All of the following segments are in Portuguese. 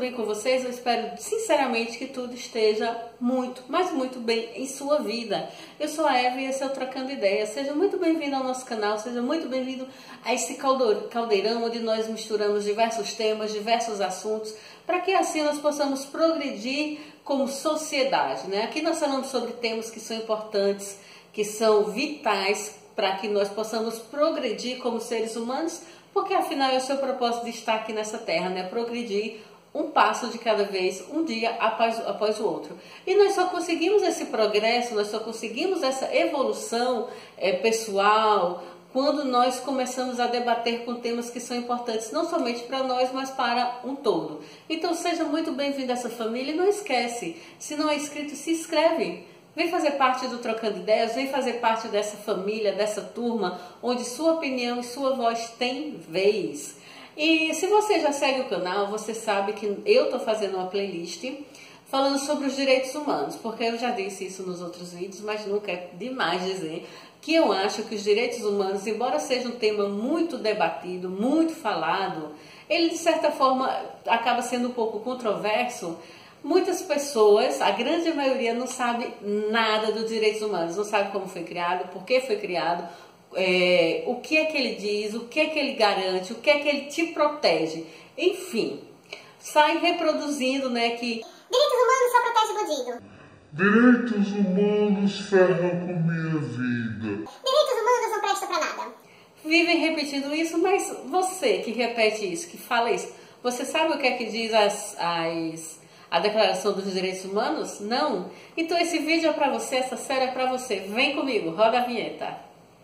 bem com vocês? Eu espero sinceramente que tudo esteja muito, mas muito bem em sua vida. Eu sou a Eva e esse é o Trocando Ideias. Seja muito bem-vindo ao nosso canal, seja muito bem-vindo a esse caldeirão onde nós misturamos diversos temas, diversos assuntos, para que assim nós possamos progredir como sociedade, né? Aqui nós falamos sobre temas que são importantes, que são vitais para que nós possamos progredir como seres humanos, porque afinal é o seu propósito de estar aqui nessa terra, né? Progredir um passo de cada vez, um dia após o outro. E nós só conseguimos esse progresso, nós só conseguimos essa evolução pessoal quando nós começamos a debater com temas que são importantes, não somente para nós, mas para um todo. Então seja muito bem-vindo a essa família e não esquece, se não é inscrito, se inscreve. Vem fazer parte do Trocando Ideias, vem fazer parte dessa família, dessa turma, onde sua opinião e sua voz tem vez. E se você já segue o canal, você sabe que eu estou fazendo uma playlist falando sobre os direitos humanos, porque eu já disse isso nos outros vídeos, mas nunca é demais dizer que eu acho que os direitos humanos, embora seja um tema muito debatido, muito falado, ele de certa forma acaba sendo um pouco controverso. Muitas pessoas, a grande maioria, não sabe nada dos direitos humanos, não sabe como foi criado, por que foi criado, o que é que ele diz, o que é que ele garante, o que é que ele te protege. Enfim, sai reproduzindo, né, que direitos humanos só protege bandido. Direitos humanos ferram com minha vida. Direitos humanos não prestam pra nada. Vivem repetindo isso, mas você que repete isso, que fala isso, você sabe o que é que diz a Declaração dos Direitos Humanos? Não? Então esse vídeo é para você, essa série é para você. Vem comigo, roda a vinheta.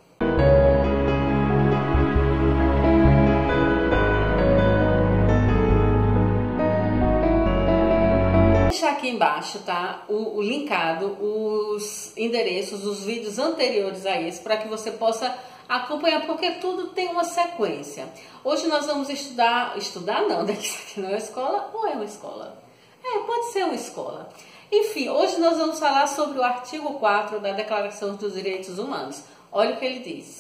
Vou deixar aqui embaixo, tá? O linkado, os endereços, os vídeos anteriores a esse, para que você possa acompanhar, porque tudo tem uma sequência. Hoje nós vamos estudar não, né? Isso aqui não é uma escola ou é uma escola? Pode ser uma escola. Enfim, hoje nós vamos falar sobre o artigo 4 da Declaração dos Direitos Humanos. Olha o que ele diz.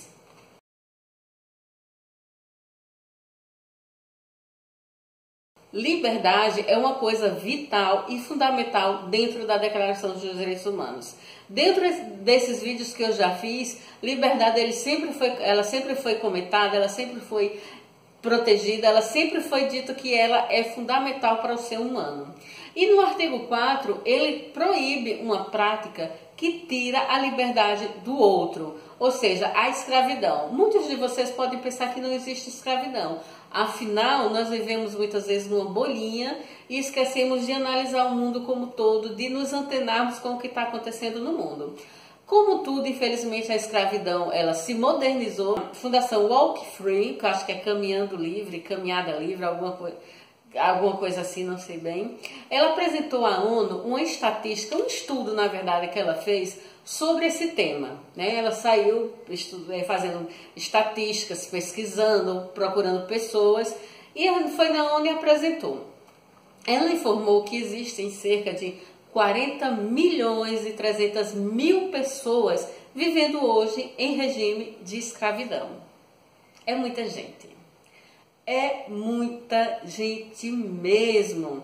Liberdade é uma coisa vital e fundamental dentro da Declaração dos Direitos Humanos. Dentro desses vídeos que eu já fiz, liberdade ela sempre foi comentada, ela sempre foi protegida, ela sempre foi dito que ela é fundamental para o ser humano. E no artigo 4, ele proíbe uma prática que tira a liberdade do outro, ou seja, a escravidão. Muitos de vocês podem pensar que não existe escravidão. Afinal, nós vivemos muitas vezes numa bolinha e esquecemos de analisar o mundo como todo, de nos antenarmos com o que está acontecendo no mundo. Como tudo, infelizmente, a escravidão, ela se modernizou. A Fundação Walk Free, que eu acho que é Caminhando Livre, Caminhada Livre, alguma coisa assim, não sei bem. Ela apresentou à ONU uma estatística, um estudo, na verdade, que ela fez sobre esse tema, né? Ela saiu fazendo estatísticas, pesquisando, procurando pessoas, e foi na ONU e apresentou. Ela informou que existem cerca de 40 milhões e 300 mil pessoas vivendo hoje em regime de escravidão. É muita gente. É muita gente mesmo.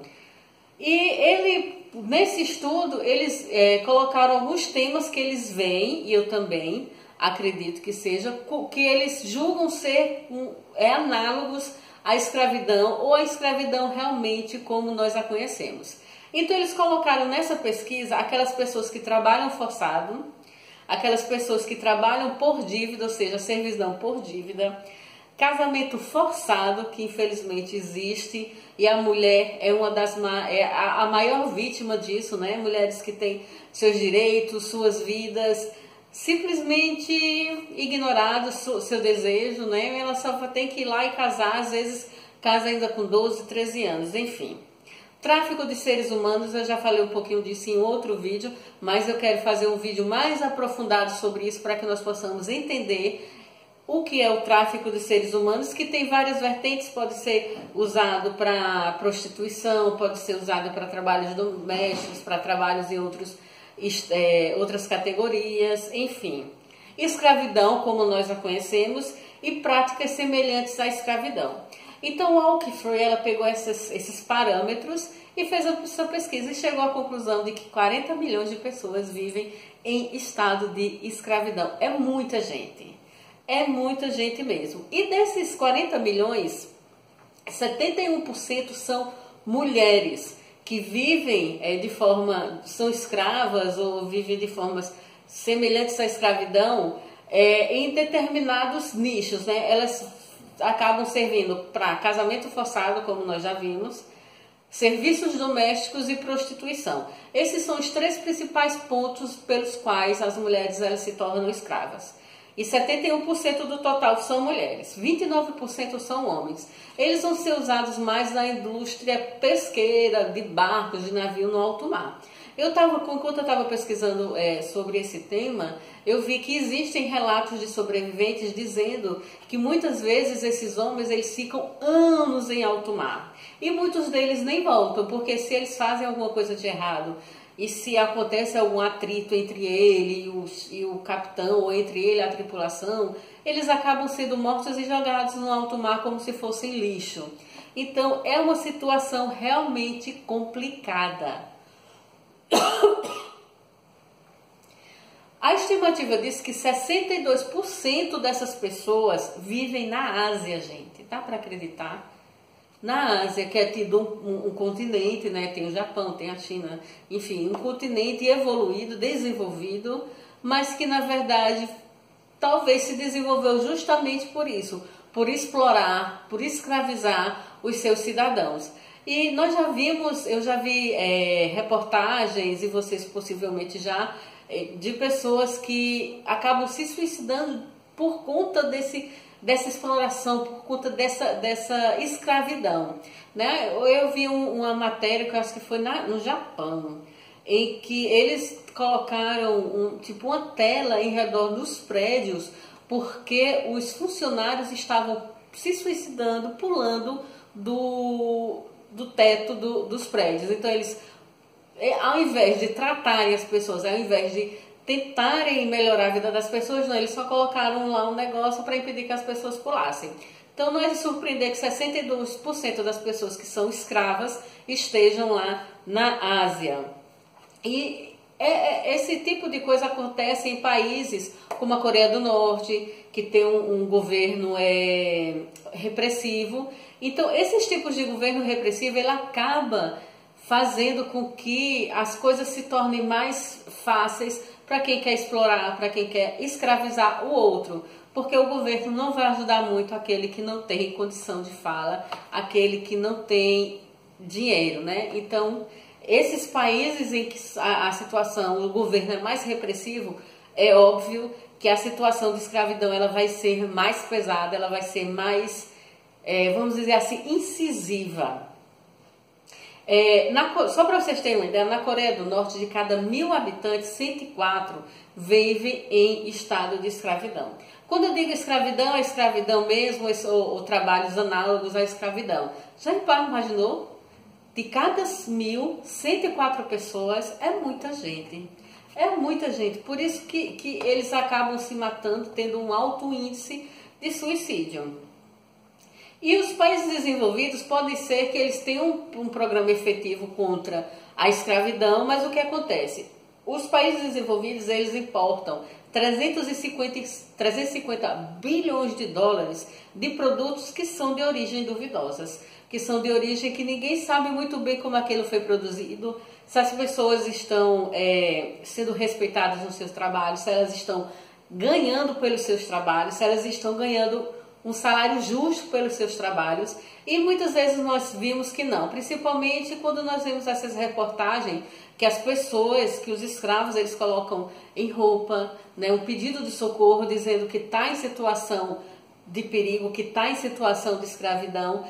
E nesse estudo, eles colocaram alguns temas que eles veem, e eu também acredito que seja, que eles julgam ser análogos à escravidão, ou à escravidão realmente como nós a conhecemos. Então eles colocaram nessa pesquisa aquelas pessoas que trabalham forçado, aquelas pessoas que trabalham por dívida, ou seja, servidão por dívida, casamento forçado, que infelizmente existe, e a mulher é a maior vítima disso, né? Mulheres que têm seus direitos, suas vidas simplesmente ignorados, seu desejo, né? Ela só tem que ir lá e casar, às vezes casa ainda com 12, 13 anos, enfim. Tráfico de seres humanos, eu já falei um pouquinho disso em outro vídeo, mas eu quero fazer um vídeo mais aprofundado sobre isso para que nós possamos entender o que é o tráfico de seres humanos, que tem várias vertentes, pode ser usado para prostituição, pode ser usado para trabalhos domésticos, para trabalhos em outras categorias, enfim. Escravidão, como nós a conhecemos, e práticas semelhantes à escravidão. Então a Oaktree, ela pegou esses parâmetros e fez a sua pesquisa e chegou à conclusão de que 40 milhões de pessoas vivem em estado de escravidão. É muita gente mesmo. E desses 40 milhões, 71% são mulheres que vivem são escravas ou vivem de formas semelhantes à escravidão em determinados nichos, né? Elas acabam servindo para casamento forçado, como nós já vimos, serviços domésticos e prostituição. Esses são os 3 principais pontos pelos quais as mulheres elas se tornam escravas. E 71% do total são mulheres, 29% são homens. Eles vão ser usados mais na indústria pesqueira, de barcos, de navio no alto mar. Enquanto eu estava pesquisando sobre esse tema, eu vi que existem relatos de sobreviventes dizendo que muitas vezes esses homens eles ficam anos em alto mar. E muitos deles nem voltam, porque se eles fazem alguma coisa de errado, e se acontece algum atrito entre ele e o capitão, ou entre ele e a tripulação, eles acabam sendo mortos e jogados no alto mar como se fossem lixo. Então é uma situação realmente complicada. A estimativa diz que 62% dessas pessoas vivem na Ásia, gente. Dá para acreditar? Na Ásia, que é tido um continente, né? Tem o Japão, tem a China, enfim, um continente evoluído, desenvolvido, mas que na verdade talvez se desenvolveu justamente por isso, por explorar, por escravizar os seus cidadãos. E nós já vimos, eu já vi reportagens, e vocês possivelmente já, de pessoas que acabam se suicidando por conta dessa exploração, por conta dessa escravidão, né? Eu vi uma matéria que eu acho que foi no Japão, em que eles colocaram uma tela em redor dos prédios, porque os funcionários estavam se suicidando, pulando do teto dos prédios. Então eles, ao invés de tratarem as pessoas, ao invés de tentarem melhorar a vida das pessoas, não, eles só colocaram lá um negócio para impedir que as pessoas pulassem. Então não é de surpreender que 62% das pessoas que são escravas estejam lá na Ásia. E esse tipo de coisa acontece em países como a Coreia do Norte, que tem um governo repressivo. Então esses tipos de governo repressivo, ele acaba fazendo com que as coisas se tornem mais fáceis para quem quer explorar, para quem quer escravizar o outro, porque o governo não vai ajudar muito aquele que não tem condição de fala, aquele que não tem dinheiro, né? Então, esses países em que a situação, o governo é mais repressivo, é óbvio que a situação de escravidão ela vai ser mais pesada, ela vai ser mais, vamos dizer assim, incisiva. Só para vocês terem uma ideia, na Coreia do Norte, de cada 1000 habitantes, 104 vivem em estado de escravidão. Quando eu digo escravidão, é escravidão mesmo ou trabalhos análogos à escravidão. Já imaginou? De cada 1000, 104 pessoas é muita gente. É muita gente. Por isso que eles acabam se matando, tendo um alto índice de suicídio. E os países desenvolvidos podem ser que eles tenham um programa efetivo contra a escravidão, mas o que acontece? Os países desenvolvidos, eles importam 350 bilhões de dólares de produtos que são de origem duvidosas, que são de origem que ninguém sabe muito bem como aquilo foi produzido, se as pessoas estão sendo respeitadas nos seus trabalhos, se elas estão ganhando pelos seus trabalhos, se elas estão ganhando um salário justo pelos seus trabalhos, e muitas vezes nós vimos que não, principalmente quando nós vemos essas reportagens que as pessoas, que os escravos, eles colocam em roupa, né, um pedido de socorro dizendo que está em situação de perigo, que está em situação de escravidão.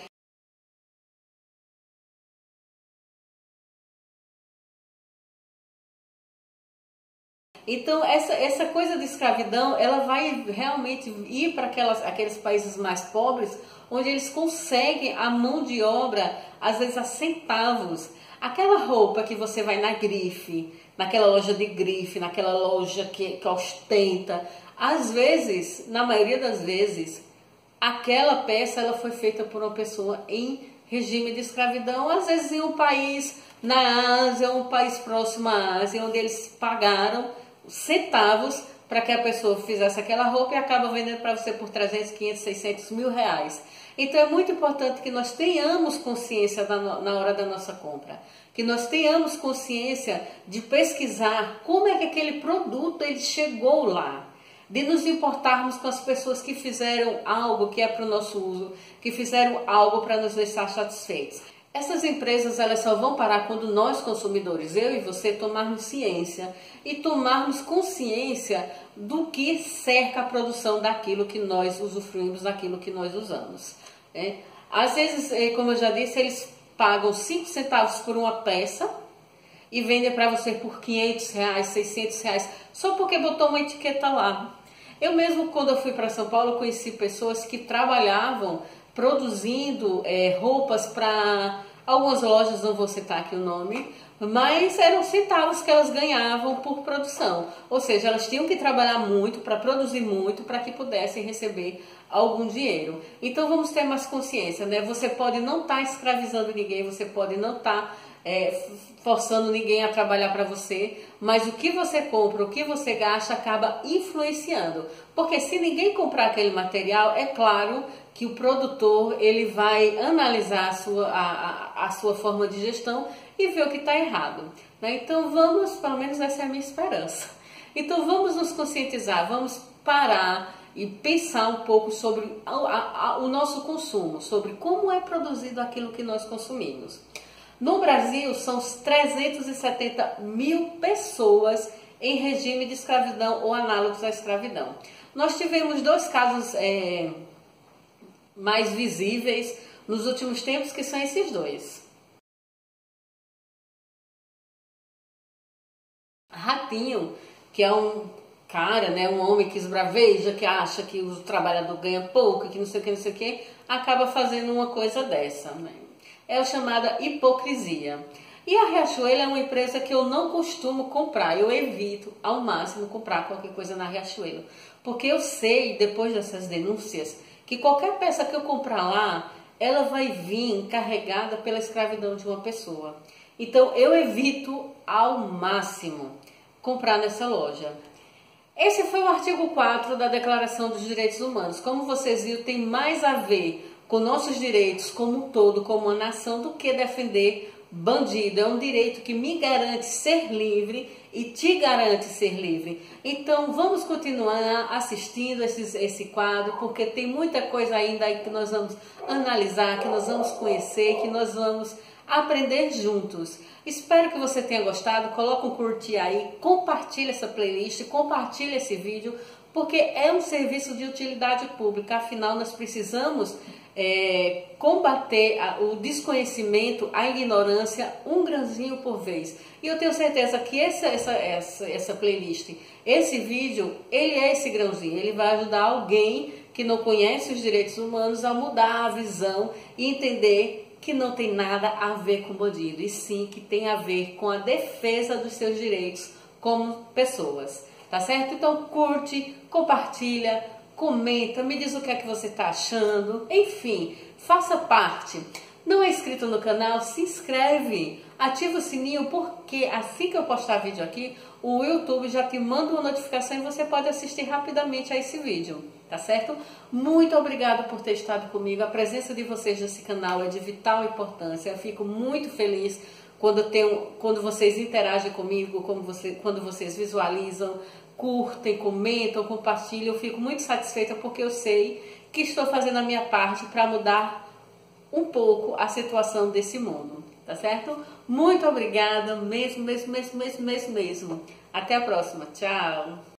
Então, essa coisa de escravidão, ela vai realmente ir para aqueles países mais pobres, onde eles conseguem a mão de obra, às vezes a centavos. Aquela roupa que você vai na grife, naquela loja de grife, naquela loja que ostenta, às vezes, na maioria das vezes, aquela peça ela foi feita por uma pessoa em regime de escravidão, às vezes em um país na Ásia, um país próximo à Ásia, onde eles pagaram centavos para que a pessoa fizesse aquela roupa e acaba vendendo para você por 300, 500, 600 mil reais. Então é muito importante que nós tenhamos consciência na hora da nossa compra, que nós tenhamos consciência de pesquisar como é que aquele produto ele chegou lá, de nos importarmos com as pessoas que fizeram algo que é para o nosso uso, que fizeram algo para nos deixar satisfeitos. Essas empresas elas só vão parar quando nós consumidores, eu e você, tomarmos ciência e tomarmos consciência do que cerca a produção daquilo que nós usufruímos, daquilo que nós usamos. Às vezes, como eu já disse, eles pagam 5 centavos por uma peça e vendem para você por 500 reais, 600 reais, só porque botou uma etiqueta lá. Eu mesmo, quando eu fui para São Paulo, conheci pessoas que trabalhavam produzindo roupas para algumas lojas, não vou citar aqui o nome, mas eram centavos que elas ganhavam por produção. Ou seja, elas tinham que trabalhar muito para produzir muito para que pudessem receber algum dinheiro. Então vamos ter mais consciência, né? Você pode não estar escravizando ninguém, você pode não estar forçando ninguém a trabalhar para você, mas o que você compra, o que você gasta acaba influenciando, porque se ninguém comprar aquele material, é claro que o produtor ele vai analisar a sua forma de gestão e ver o que está errado, né? Então vamos, pelo menos essa é a minha esperança, então vamos nos conscientizar, vamos parar e pensar um pouco sobre o nosso consumo, sobre como é produzido aquilo que nós consumimos. No Brasil, são 370 mil pessoas em regime de escravidão ou análogos à escravidão. Nós tivemos 2 casos mais visíveis nos últimos tempos, que são esses 2. Ratinho, que é um cara, né, um homem que esbraveja, que acha que o trabalhador ganha pouco, que não sei o que, acaba fazendo uma coisa dessa, né? É a chamada hipocrisia. E a Riachuelo é uma empresa que eu não costumo comprar, eu evito ao máximo comprar qualquer coisa na Riachuelo, porque eu sei, depois dessas denúncias, que qualquer peça que eu comprar lá, ela vai vir carregada pela escravidão de uma pessoa. Então eu evito ao máximo comprar nessa loja. Esse foi o artigo 4 da Declaração dos Direitos Humanos. Como vocês viram, tem mais a ver com nossos direitos como um todo, como uma nação, do que defender bandido. É um direito que me garante ser livre e te garante ser livre. Então vamos continuar assistindo esse quadro, porque tem muita coisa ainda aí que nós vamos analisar, que nós vamos conhecer, que nós vamos aprender juntos. Espero que você tenha gostado, coloca um curtir aí, compartilha essa playlist, compartilha esse vídeo, porque é um serviço de utilidade pública, afinal nós precisamos combater o desconhecimento, a ignorância, um grãozinho por vez. E eu tenho certeza que essa playlist, esse vídeo, ele é esse grãozinho, ele vai ajudar alguém que não conhece os direitos humanos a mudar a visão e entender que não tem nada a ver com bandido, e sim que tem a ver com a defesa dos seus direitos como pessoas, tá certo? Então curte, compartilha, comenta, me diz o que é que você está achando, enfim, faça parte. Não é inscrito no canal? Se inscreve, ativa o sininho, porque assim que eu postar vídeo aqui, o YouTube já te manda uma notificação e você pode assistir rapidamente a esse vídeo, tá certo? Muito obrigada por ter estado comigo, a presença de vocês nesse canal é de vital importância, eu fico muito feliz quando vocês interagem comigo, quando vocês visualizam, curtem, comentam, compartilham, eu fico muito satisfeita porque eu sei que estou fazendo a minha parte para mudar um pouco a situação desse mundo, tá certo? Muito obrigada, mesmo. Até a próxima, tchau!